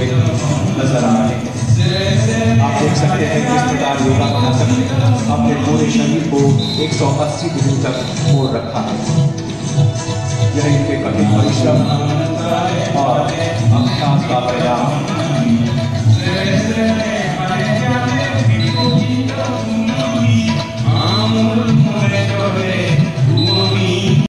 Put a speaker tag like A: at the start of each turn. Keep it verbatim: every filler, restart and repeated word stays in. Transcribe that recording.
A: हुए नजर आ रहे हैं। आप देख सकते हैं किस प्रकार योगा बना सकते हैं। अपने पूरे शरीर को एक सौ अस्सी डिग्री तक मोड़ रखा है। यह इनके कठिन परिश्रम और अभ्यास का परिणाम।